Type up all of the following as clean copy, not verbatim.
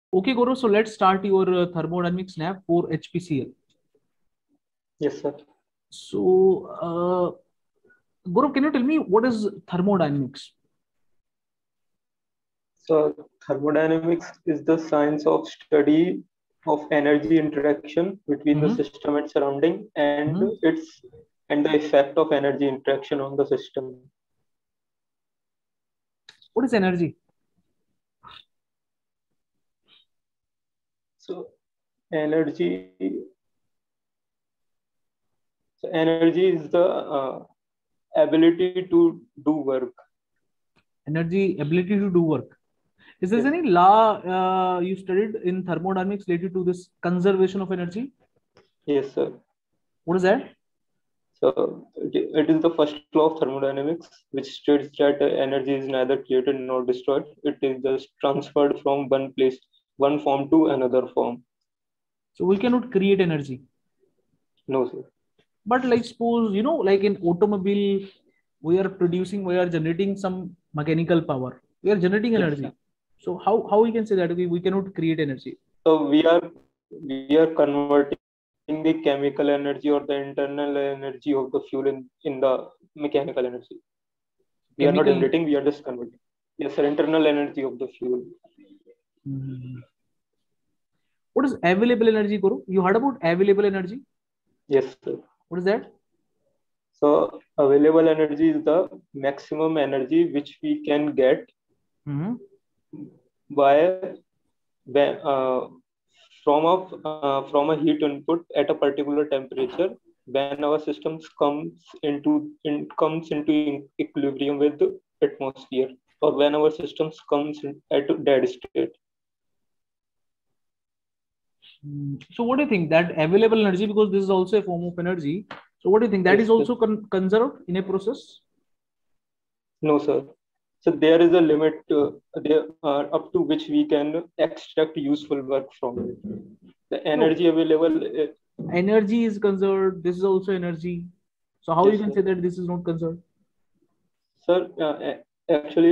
Okay, Guru. So let's start your thermodynamic snap for HPCL. Yes, sir. So, Guru, can you tell me what is thermodynamics? So thermodynamics is the science of study of energy interaction between the Mm-hmm. system and surrounding, and Mm-hmm. the effect of energy interaction on the system. What is energy? So energy, energy is the ability to do work. Energy, ability to do work. Is there Yes, any law you studied in thermodynamics related to this conservation of energy? yes, sir. What is that? So it is the first law of thermodynamics, which states that energy is neither created nor destroyed. It is just transferred from one place, one form to another form. So we cannot create energy. No, sir. But like suppose, like in automobile, we are generating some mechanical power. We are generating Yes, energy. So how we can say that we cannot create energy? so we are converting the chemical energy or the internal energy of the fuel in the mechanical energy. We are not Chemical. generating, we are just converting. Yes, sir. Internal energy of the fuel. Mhm. What is available energy, Guru? You heard about available energy? Yes, sir. What is that? So available energy is the maximum energy which we can get Mm-hmm. by when, from a heat input at a particular temperature when our systems comes into equilibrium with the atmosphere, or when our systems comes at a dead state. So what do you think that available energy, because this is also a form of energy. So what do you think that Yes, is sir. also conserved in a process? No, sir. So there is a limit there up to which we can extract useful work from it. The No, energy available, energy is conserved. This is also energy. So how you yes, can sir. say that this is not conserved? Sir, actually,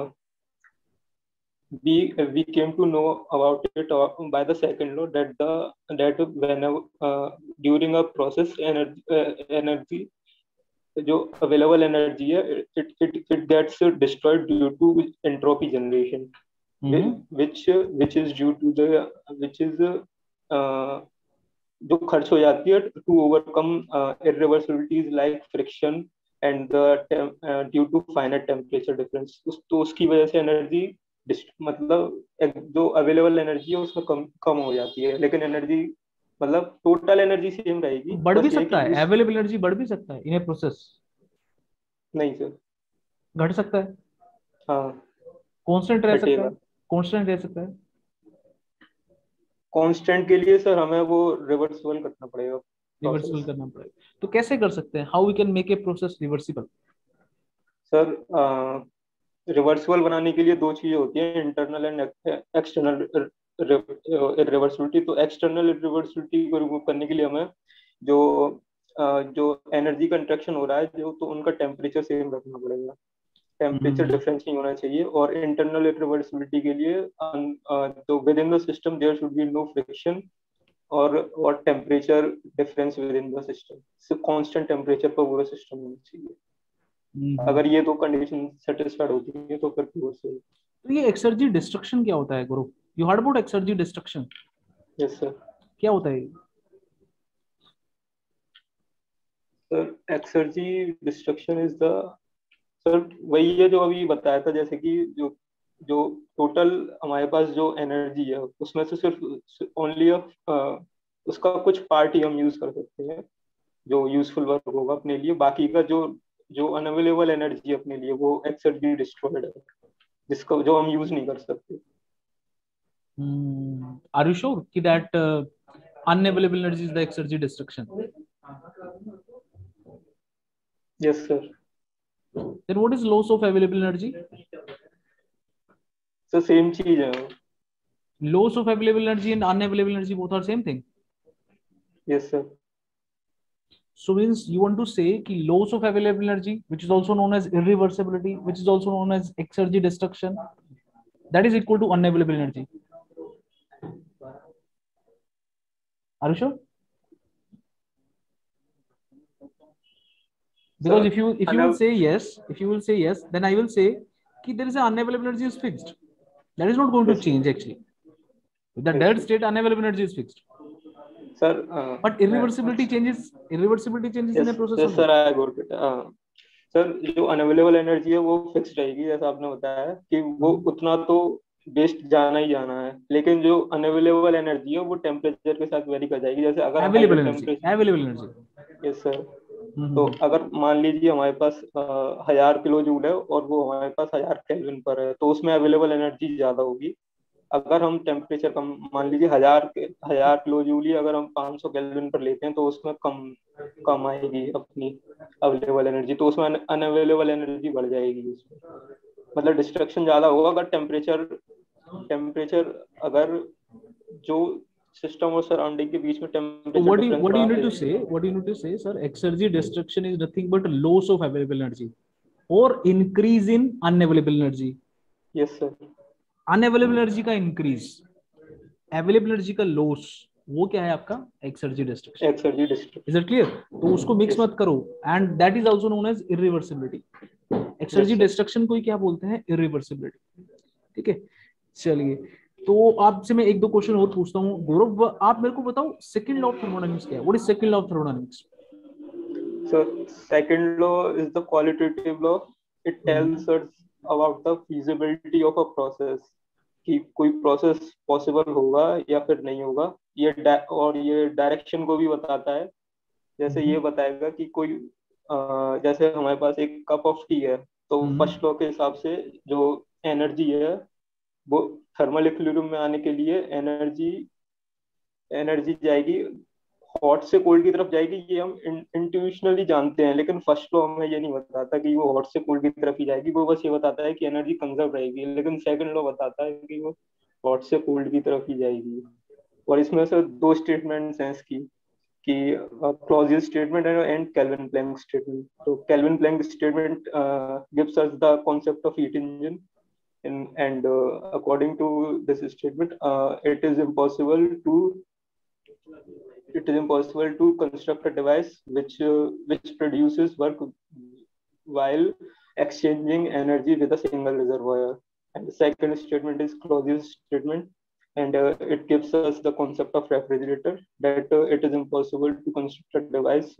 we came to know about it by the second law that whenever during a process energy जो available energy है it gets destroyed due to entropy generation, Mm-hmm. which is due to the which is uh, जो खर्च हो जाती है to overcome irreversibilities like friction and due to finite temperature difference, तो उसकी वजह से एनर्जी मतलब जो अवेलेबल एनर्जी है उसमें कम कम हो जाती है, लेकिन एनर्जी मतलब टोटल एनर्जी सेम रहेगी, बढ़ भी बस ये है सकता कि है, यूज अवेलेबल एनर्जी बढ़ भी सकता है इन ए प्रोसेस, नहीं सर। घट सकता है, हाँ, कांस्टेंट रह सकता है, घटेगा। कांस्टेंट रह सकता है। कांस्टेंट के लिए सर हमें वो रिवर्सिबल करना पड़ेगा रिवर्सिबल प्रोसेस। करना पड़ेगा, तो कैसे कर सकते हैं? How we can make a process reversible? Sir reversible बनाने के लिए दो चीजें होती हैं, इंटरनल एंड एक्सटर्नल इरिवर्सिबिलिटी। तो एक्सटर्नल इरिवर्सिबिलिटी को रिमूव करने के लिए हमें जो जो एनर्जी का इंट्रैक्शन हो रहा है जो, तो उनका टेम्परेचर सेम रखना पड़ेगा, टेम्परेचर डिफरेंस नहीं होना चाहिए। और इंटरनल इरिवर्सिबिलिटी के लिए तो within the system there should be no friction और temperature difference within the system, constant temperature पर पूरा सिस्टम होना चाहिए। अगर ये दो कंडीशन सेटिस्फाइड होती है तो फिर रिवर्सिबल। तो ये एक्सर्जी डिस्ट्रक्शन क्या होता है गुरु? You heard about exergy destruction? Yes sir. क्या होता है? Sir exergy destruction is the, sir वही है जो अभी बताया था, जैसे कि जो जो टोटल हमारे पास जो एनर्जी है उसमें से सिर्फ ओनली उसका कुछ पार्ट ही हम यूज कर सकते हैं जो यूजफुल वर्क होगा अपने लिए, बाकी का जो जो अनअवेलेबल एनर्जी अपने लिए वो एक्सर्जी डिस्ट्रॉयड है, जिसको जो हम यूज नहीं कर सकते। आर यू श्योर कि that unavailable energy is the exergy destruction? Yes sir. Then what is loss of available energy? Sir same चीज है। Loss of available energy and unavailable energy both are same thing. Yes sir. So means you want to say कि loss of available energy, which is also known as irreversibility, which is also known as exergy destruction, that is equal to unavailable energy. Are you sure? Sir, Because if you will say yes, then I will say कि there is an unavailable energy is fixed. That is not going to yes, change actually. With the yes, dead state, unavailable energy is fixed. sir. But irreversibility changes in a process or yes, not? sir, I got it. Sir जो unavailable energy है वो fix रहेगी, जैसा आपने बताया कि वो उतना तो वेस्ट जाना ही जाना है, लेकिन जो अनअवेलेबल एनर्जी है वो टेम्परेचर के साथ वेरी कर जाएगी। जैसे अगर higher temperature, available energy. Yes sir, तो अगर मान लीजिए हमारे पास 1000 किलो जूल है और वो हमारे पास 1000 केल्विन पर है, तो उसमें अवेलेबल एनर्जी ज्यादा होगी। अगर हम टेम्परेचर कम, मान लीजिए 1000 किलो जूल ही अगर हम 500 केल्विन पर लेते हैं, तो उसमें कम कम आएगी अपनी अवेलेबल एनर्जी, तो उसमें अनअवेलेबल एनर्जी बढ़ जाएगी उसमें, मतलब डिस्ट्रक्शन ज्यादा होगा। अगर टेम्परेचर टेम्परेचर अगर जो सिस्टम और सराउंडिंग के बीच में temperature difference what do you बढ़ा need to दे। say? What do you need to say, sir? Exergy destruction is nothing but loss of available energy or increase in unavailable energy. Yes sir. Unavailable energy का increase, available energy का loss, वो क्या है आपका? Exergy destruction. Exergy destruction. Is it clear? तो उसको mix yes, मत करो, and that is also known as irreversibility. Exergy yes, destruction को ही क्या बोलते हैं? इरिवर्सिबिलिटी। ठीक है, चलिए। तो आपसे मैं एक दो क्वेश्चन और पूछता हूँ। गौरव, आप मेरे को बताओ सेकंड लॉ ऑफ थर्मोडायनामिक्स क्या है? What is second law of thermodynamics? so second law is the qualitative law. It tells us about the feasibility of a process, कि कोई प्रोसेस पॉसिबल होगा या फिर नहीं होगा। और ये डायरेक्शन को भी बताता है। जैसे ये बताएगा कि कोई जैसे हमारे पास एक कप ऑफ टी है, तो फर्स्ट लॉ के हिसाब से जो एनर्जी है वो थर्मल इक्विलिब्रियम में आने के लिए एनर्जी जाएगी, हॉट से कोल्ड की तरफ जाएगी। ये हम इंट्यूशनली जानते हैं, लेकिन फर्स्ट लॉ हमें ये नहीं बताता कि वो हॉट से कोल्ड की तरफ ही जाएगी। वो बस ये बताता है कि एनर्जी कंजर्व रहेगी, लेकिन सेकंड लॉ बताता है कि वो हॉट से कोल्ड की तरफ ही जाएगी। और इसमें से दो स्टेटमेंट्स हैं इसकी, कि Clausius statement and Kelvin Planck statement. तो Kelvin Planck statement gives us the concept of heat engine, and according to this statement, it is impossible to construct a device which produces work while exchanging energy with a single reservoir. And the second statement is Clausius statement, and it gives us the concept of refrigerator, that it is impossible to construct a device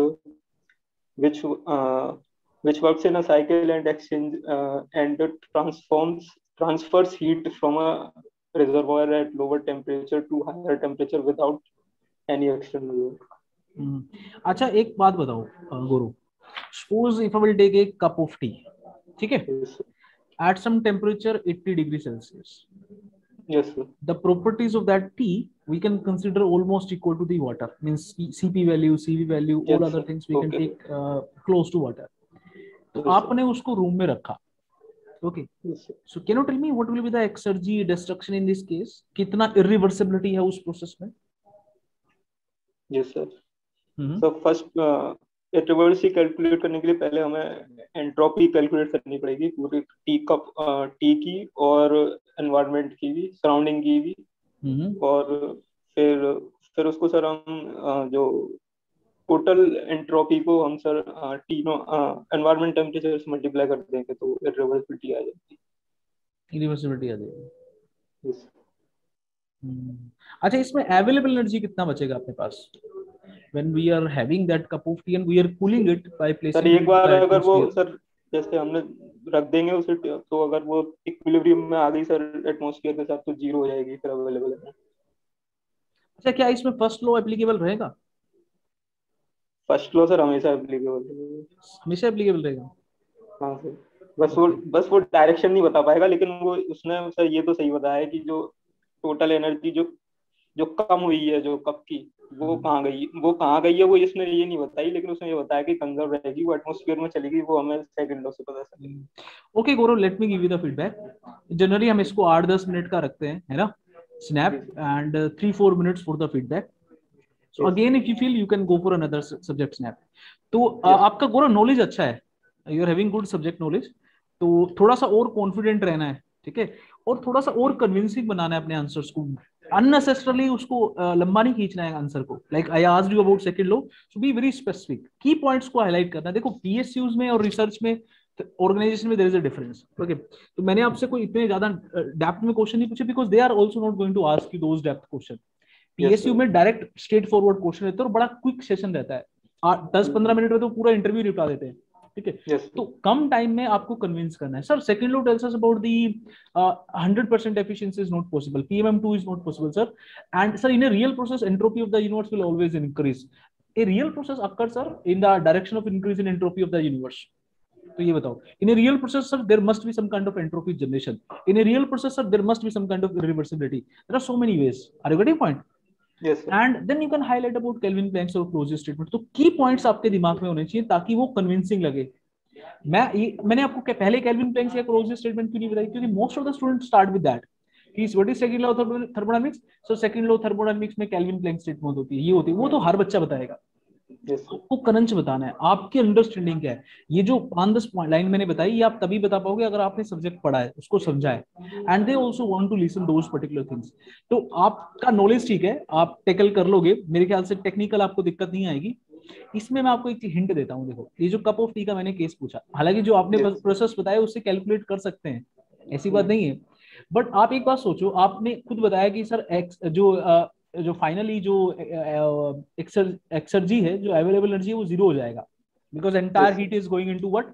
which works in a cycle and and transfers heat from a reservoir at lower temperature to higher temperature without any external work. अच्छा, एक बात बताओ गुरु, suppose if I will take a cup of tea, ठीक है, Yes, at some temperature 80 degree Celsius. yes, sir. The properties of that tea we can consider almost equal to the water, means CP value, CV value, Yes, all other sir. things we can Okay. take close to water. तो Yes, आपने उसको room में रखा, okay, yes, sir. so can you tell me what will be the exergy destruction in this case? कितना irreversibility है उस process में? Yes, sir. So first irreversibility calculate करने के लिए पहले हमें एंट्रोपी कैलकुलेट करनी पड़ेगी पूरी टी की और एनवायरनमेंट की भी, सराउंडिंग की भी। और फिर उसको सर हम जो टोटल एंट्रोपी को हम सर तीनों एनवायरनमेंट टेम्परेचर से मल्टीप्लाई कर देंगे, तो इरिवर्सिबिलिटी आ जाएगी। इरिवर्सिबिलिटी आ जाएगी। yes. अच्छा, इसमें अवेलेबल एनर्जी कितना बचेगा अपने पास when we are having that cup of tea and we are cooling it by placing sir एक बार अगर वो atmosphere? सर जैसे हमने रख देंगे उसे, तो अगर वो इक्विलिब्रियम में आ गई सर एटमॉस्फेयर के साथ, तो जीरो हो जाएगी फिर अवेलेबल है। अच्छा, क्या इसमें फर्स्ट लॉ एप्लीकेबल रहेगा? फर्स्ट लॉ सर हमेशा एप्लीकेबल रहेगा। हाँ सर, बस वो डायरेक्शन नहीं बता पाएगा, लेकिन वो उसने सर ये तो सही बताया कि जो टोटल एनर्जी जो कम हुई है जो कप की, वो कहाँ गई है वो इसने ये नहीं बताई, लेकिन उसने ये बताया कि कंजर्व रहेगी, वो एटमॉस्फेयर में चली गई। वो हमें सेकंड लॉ से पता चलेगा। Okay Gaurav, let me give you the feedback. Generally हम इसको 8-10 मिनट का रखते हैं, है ना, snap, and 3-4 minutes for the feedback. So again if you feel you can go for another subject snap. तो आपका गौरव नॉलेज अच्छा है, you are having good subject knowledge, तो थोड़ा सा और कॉन्फिडेंट रहना है, ठीक है, और थोड़ा सा और कन्विंसिंग बनाना है अपने आंसर्स को, अननेसेसरली उसको लंबा नहीं खींचना है आंसर को. Like I asked you about second law, so be very specific, key points को हाईलाइट करना. देखो पीएसयूज में और रिसर्च में, ऑर्गेनाइजेशन में there is a difference. Okay, तो मैंने आपसे कोई इतने ज्यादा डेप्थ में क्वेश्चन नहीं पूछे, because they are also not going to ask you those depth question. PSU में डायरेक्ट स्ट्रेट फॉरवर्ड क्वेश्चन रहते हैं और बड़ा क्विक सेशन रहता है. 10-15 मिनट में तो पूरा इंटरव्यू निपटा देते हैं. ठीक है, तो कम टाइम में आपको कन्विंस करना है. Sir second law tells us about the 100% efficiency is not possible, PMM2 is not possible, sir. And sir, in a real process, entropy of the universe will always increase. A real process occurs, sir, in the direction of increase in entropy of the universe. तो ये बताओ, in a real process, sir, there must be some kind of entropy generation. In a real process, sir, there must be some kind of irreversibility. There are so many ways. Are you getting point? Yes, sir. And then you can highlight about Kelvin Planck's or Closure statement. तो key points आपके दिमाग में होने चाहिए ताकि वो convincing लगे. मैंने आपको पहले केल्विन प्लैंक या क्लोजर स्टेटमेंट क्यों नहीं बताई, क्योंकि most of the student start with that कि what is second law of thermodynamics. So second law thermodynamics में केल्विन प्लैंक स्टेटमेंट होती है, ये होती है, वो तो हर बच्चा बताएगा. आपको करंट बताना है, आपकी अंडरस्टैंडिंग क्या है. ये जो 5-10 लाइन मैंने बताई, ये आप तभी बता पाओगे अगर आपने सब्जेक्ट पढ़ा है, उसको समझा है. And they also want to listen those particular things. तो आपका नॉलेज ठीक है, आप टैकल कर लोगे, मेरे ख्याल से टेक्निकल आपको दिक्कत नहीं आएगी. इसमें मैं आपको एक हिंट देता हूँ. देखो ये जो कप ऑफ टी का मैंने केस पूछा, हालांकि जो आपने प्रोसेस बताया उससे कैलकुलेट कर सकते हैं, ऐसी बात नहीं है. बट आप एक बात सोचो, आपने खुद बताया कि सर जो फाइनली जो एक्सर्जी है, जो अवेलेबल एनर्जी है, वो 0 हो जाएगा, because entire heat is going into what,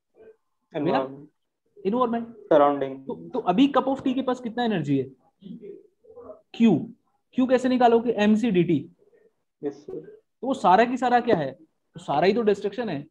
environment, surrounding. तो अभी कप ऑफ टी के पास कितना एनर्जी है, क्यू. क्यू कैसे निकालोगे, mc dt. तो वो सारा की सारा क्या है, तो सारा ही तो डिस्ट्रक्शन है.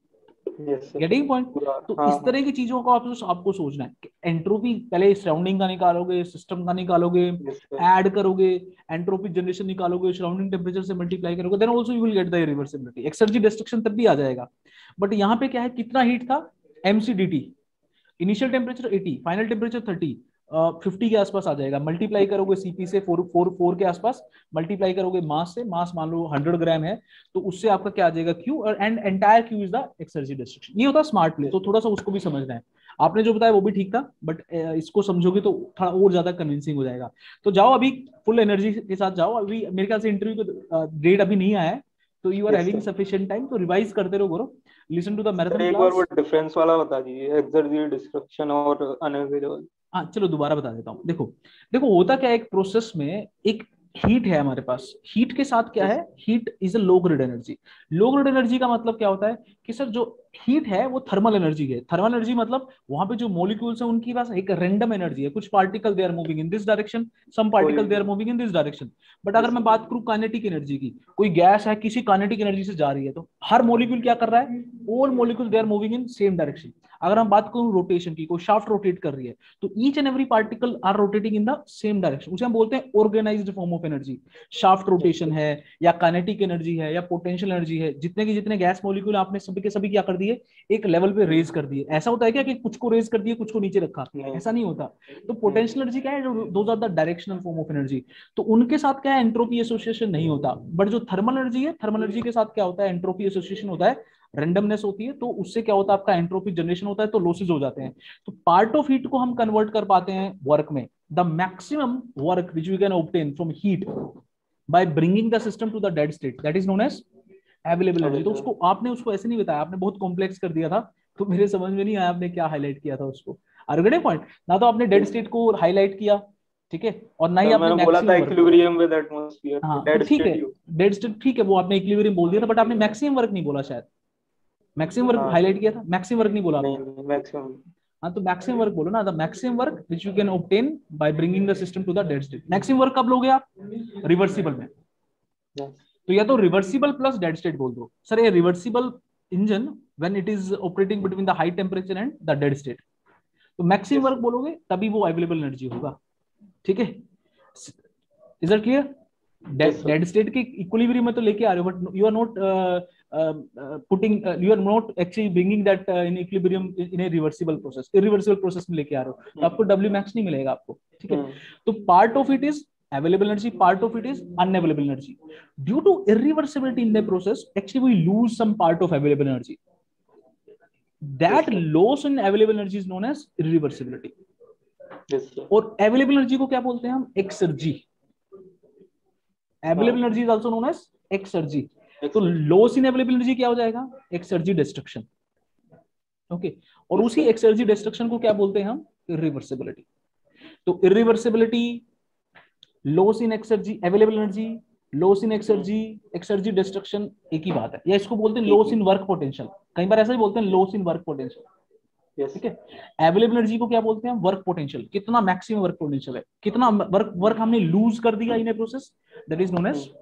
Getting point. तो इस तरह की चीजों को आपको सोचना है. एंट्रोपी पहले सराउंडिंग का निकालोगे, सिस्टम का निकालोगे, ऐड करोगे, एंट्रोपी जनरेशन निकालोगे, सराउंडिंग टेम्परेचर से मल्टीप्लाई करोगे, then also you will get the reversibility. Exergy destruction तब भी आ जाएगा. बट यहाँ पे क्या है, कितना हीट था, mc dt, initial temperature 80, final temperature 30, 50 के आसपास आ जाएगा. मल्टीप्लाई करोगे सीपी से 4 के आसपास, मल्टीप्लाई करोगे मास से, मास मान लो 100 ग्राम है, तो उससे आपका क्या आ जाएगा, क्यू. और and entire Q is the exergy destruction. ये होता स्मार्ट प्ले. तो थोड़ा सा उसको भी समझना है. आपने जो बताया वो भी ठीक था, बट इसको समझोगे तो थोड़ा और ज्यादा कन्विंसिंग हो जाएगा. तो जाओ अभी फुल एनर्जी के साथ जाओ. अभी मेरे ख्याल से इंटरव्यू का डेट अभी नहीं आया है, तो you are having sufficient time, तो रिवाइज करते रहो Gaurav. Listen to the marathon class. एक बार वो डिफरेंस वाला बता दीजिए, एक्सर्जी डिस्ट्रक्शन और अनअवेलेबल. हाँ चलो दोबारा बता देता हूँ. देखो होता क्या है, एक प्रोसेस में एक हीट है हमारे पास. हीट के साथ क्या है, heat is a low grade energy. Low grade energy का मतलब क्या होता है कि सर जो हीट है वो थर्मल एनर्जी है. थर्मल एनर्जी मतलब वहां पे जो मॉलिक्यूल्स हैं उनके पास एक रैंडम एनर्जी है. कुछ particle they are moving in this direction, some particle they are moving in this direction. But अगर मैं बात करूं काइनेटिक एनर्जी की, कोई गैस है किसी काइनेटिक एनर्जी से जा रही है, तो हर मॉलिक्यूल क्या कर रहा है, all molecule they are moving in same direction. अगर हम बात करूं रोटेशन की, कोई शाफ्ट रोटेट कर रही है, तो each and every particle are rotating in the same direction. उसे हम बोलते हैं organised form of energy. Shaft rotation है, या काइनेटिक एनर्जी है, या पोटेंशियल एनर्जी है. जितने गैस मॉलिक्यूल आपने सभी के सभी क्या कर दिए, एक लेवल पे रेज कर दिए. ऐसा होता है क्या कि कुछ को रेज कर दिए, कुछ को नीचे रखा, ऐसा नहीं होता. तो पोटेंशियल एनर्जी क्या है, those are the directional form of energy. तो उनके साथ क्या है, एंट्रोपी एसोसिएशन नहीं होता. बट जो थर्मल एनर्जी है, थर्मल एनर्जी के साथ क्या होता है, एंट्रोपी एसोसिएशन होता है, रेंडमनेस होती है. तो उससे क्या होता है, आपका एंट्रोपी जनरेशन होता है, तो लॉसेज हो जाते हैं. तो पार्ट ऑफ हीट को हम कन्वर्ट कर पाते हैं वर्क में. The maximum work which we can obtain from heat by bringing the system to the dead state, that is known as available energy. तो उसको आपने ऐसे नहीं बताया, आपने बहुत कॉम्प्लेक्स कर दिया था, तो मेरे समझ में नहीं आया आपने क्या हाईलाइट किया था उसको. अरगड़े पॉइंट ना, तो आपने डेड स्टेट को हाईलाइट किया, ठीक है, और ना ही आपने बोला था इक्विलिब्रियम विद एटमॉस्फेयर. हाँ तो ठीक है, डेड स्टेट ठीक है, वो आपने इक्विलिब्रियम बोल दिया था, बट आपने मैक्सिमम वर्क नहीं बोला. शायद मैक्सिमम वर्क हाईलाइट किया था, मैक्सिमम वर्क नहीं बोला आपने. मैक्सिमम, हाँ तो मैक्सिमम वर्क बोलो ना. The maximum work which you can obtain by bringing the system to the dead state. Maximum work कब लोगे आप, रिवर्सिबल में. तो या तो रिवर्सिबल प्लस डेड स्टेट बोल दो. सर ये reversible engine when it is operating between the high temperature and the dead state. तो मैक्सिमम वर्क बोलोगे तभी वो अवेलेबल एनर्जी होगा. ठीक है, is that clear. Dead state के इक्विलिब्रियम में तो लेके आ रहे हो, but you are not putting, you are not actually bringing that in equilibrium in a reversible process. Irreversible process में लेके आ रहे हो, तो आपको W मैक्स नहीं मिलेगा आपको. ठीक है, तो part of it is available energy, part of it is unavailable energy. Due to irreversibility in the process, actually we lose some part of available energy. That loss in available energy is known as irreversibility. और available energy को क्या बोलते हैं हम, exergy. Available energy is also known as exergy. तो loss in available energy क्या हो जाएगा? Exergy destruction. ओके, और उसी एक्सर्जी डिस्ट्रक्शन को क्या बोलते हैं हम? इरिवर्सिबिलिटी। तो irreversibility, loss in exergy available energy, loss in exergy, exergy destruction एक ही बात है, या इसको बोलते हैं लॉस इन वर्क पोटेंशियल। कई बार ऐसा ही बोलते हैं, लॉस इन वर्क पोटेंशियल। ठीक है, अवेलेबल एनर्जी को क्या बोलते हैं? Work potential. कितना मैक्सिमम वर्क पोटेंशियल है, कितना वर्क हमने लूज कर दिया in a process, that is known as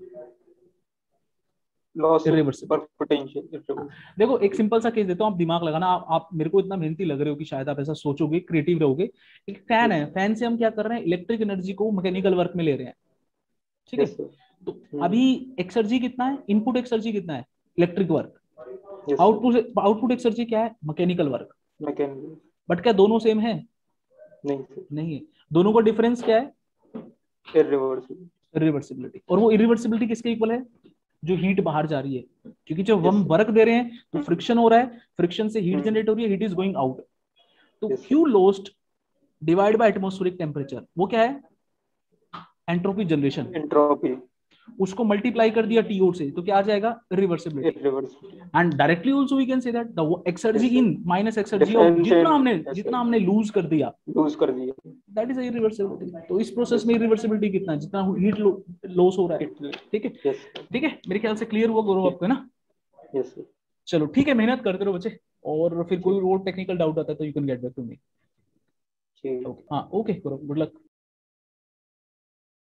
loss irreversible work potential. देखो एक सिंपल सा केस देता हूँ, आप दिमाग लगाना। आप मेरे को इतना मेहनती लग रहे हो कि शायद आप ऐसा सोचोगे, क्रिएटिव रहोगे। एक फैन है, फैन से हम क्या कर रहे हैं? इलेक्ट्रिक एनर्जी को मैकेनिकल वर्क में ले रहे हैं। ठीक है, तो अभी एक्सर्जी कितना है? इनपुट एक्सर्जी कितना है? Electric work. आउटपुट एक्सर्जी क्या है? Mechanical work. बट क्या दोनों सेम है? नहीं है। दोनों का डिफरेंस क्या है? इरिवर्सिबिलिटी। और वो इरिवर्सिबिलिटी किसके इक्वल है? जो हीट बाहर जा रही है, क्योंकि जब हम वर्क दे रहे हैं तो फ्रिक्शन हो रहा है, फ्रिक्शन से हीट जनरेट हो रही है, हीट इज गोइंग आउट। तो Q lost divide by atmospheric temperature, वो क्या है? Entropy generation. एंट्रोपी, उसको मल्टीप्लाई कर दिया TO से, तो क्या आ जाएगा? Reversibility. And directly also we can say that the exergy in minus exergy of जितना हमने लूज कर दिया, दैट इज इरिवर्सिबिलिटी। तो इस प्रोसेस में इरिवर्सिबिलिटी कितना है? जितना हीट लॉस हो रहा है। ठीक है, ठीक है, मेरे ख्याल से क्लियर हुआ गौरव आपको, है ना? Yes sir. चलो ठीक है, मेहनत करते रहो बच्चे, और फिर कोई और टेक्निकल डाउट आता है तो you can get back to me. हाँ ओके गौरव, गुड लक।